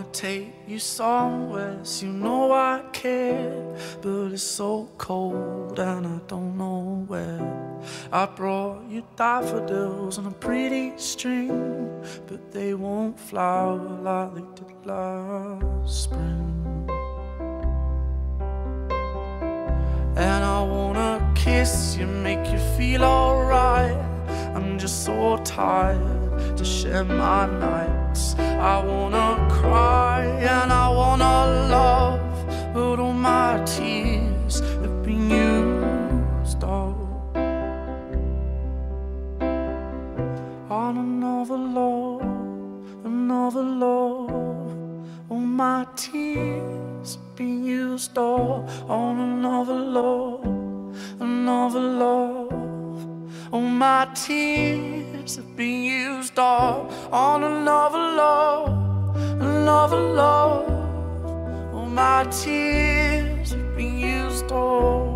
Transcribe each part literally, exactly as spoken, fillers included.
take you somewhere, so you know I care. But it's so cold and I don't know where. I brought you daffodils on a pretty string, but they won't flower like they did last spring. And I wanna kiss you, make you feel alright. I'm just so tired to share my nights. I wanna cry and I wanna love, but all my tears have been used up on another love, another love. All my tears have been used up on another love, another love. All my tears have been used up on another love, another love. All my tears have been used up.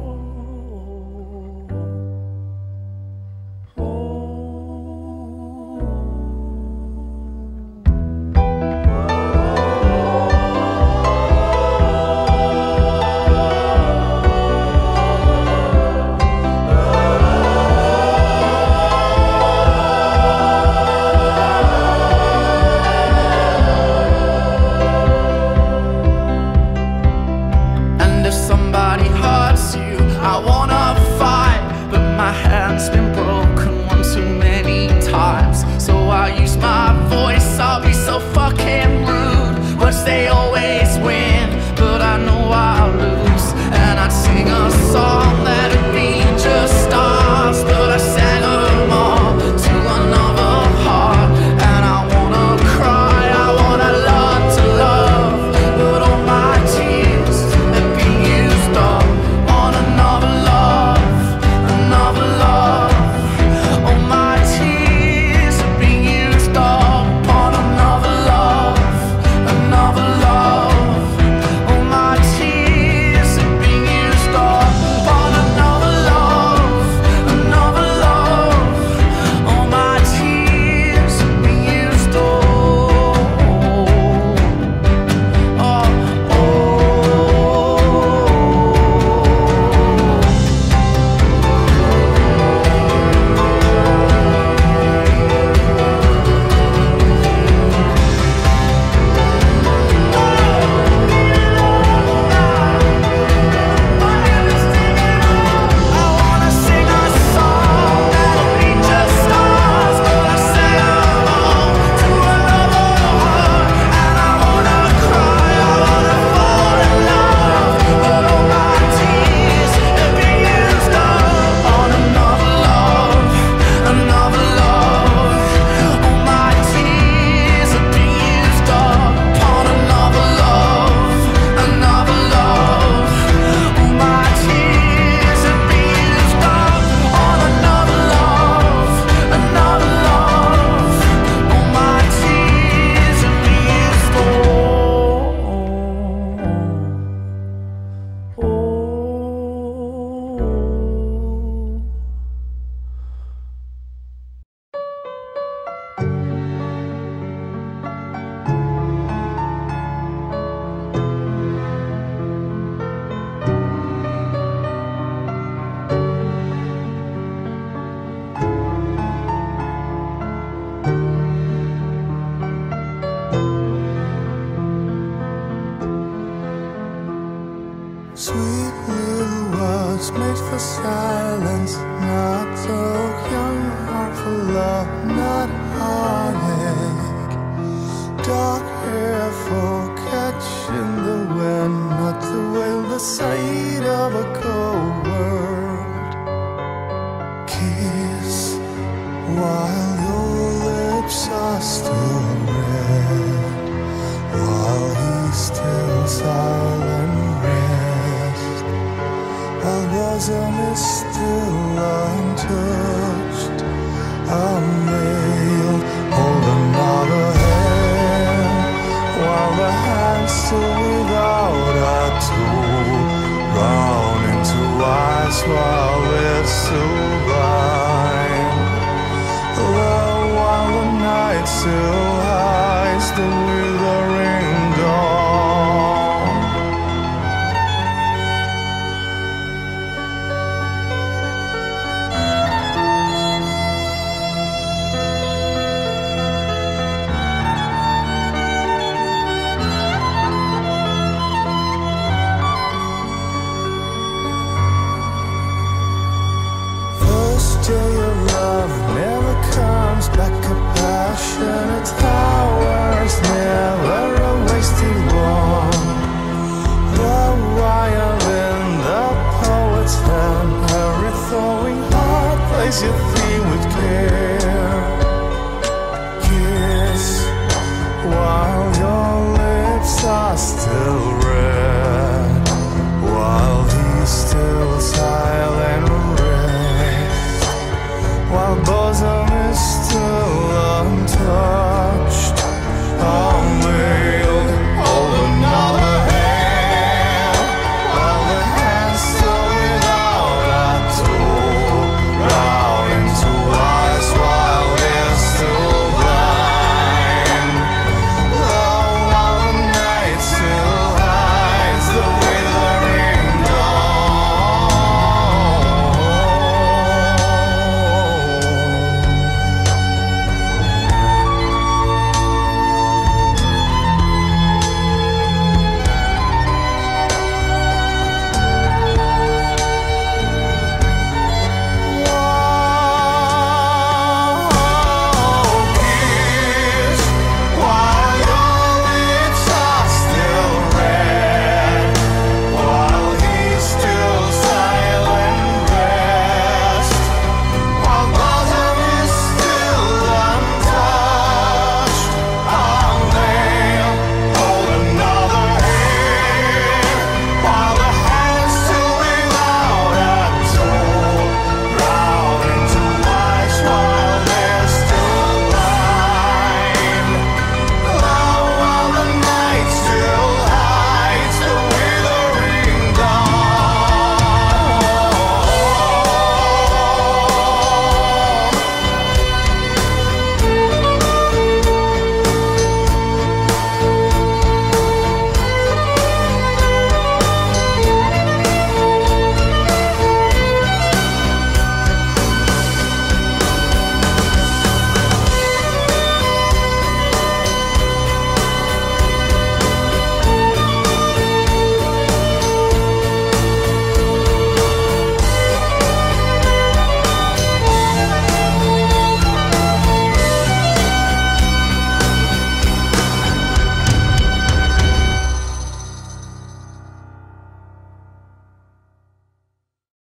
They always win, but I know I'll lose. And I'd sing a song that had been just stars, but I sang them all to another heart. And I wanna cry, I wanna learn to love, but all my tears have been used up on another love, another love. All my tears have been used up on another love, another love. All my tears have been used up on another love, another love. All my tears have been used up. Oh, oh, I wanna sing a song that'll be just stars, but I sang them all to another heart. And I wanna cry, I wanna fall in love, but all my tears have been used up on another love, another love. All my tears have been used up on another love, another love. All my tears have been used up on another love, another love. All my tears have been used up. Oh, Sweet little words made for silence, not so young, heart for love, not heartache. Dark hair for catching the wind, not to wail the sight of a cold world. Kiss while your lips are still red, while he's still silent. Rest while bosom is still untouched. A male hold another hand, while the hand's still without a tool. Round into eyes while we're still blind. Well, while the night still hides the withering dawn. day of love never comes back. A passionate hours, never a wasted one. The violin, the poet's hand, every thawing heart plays your theme with care. Kiss while your lips are still red, while he still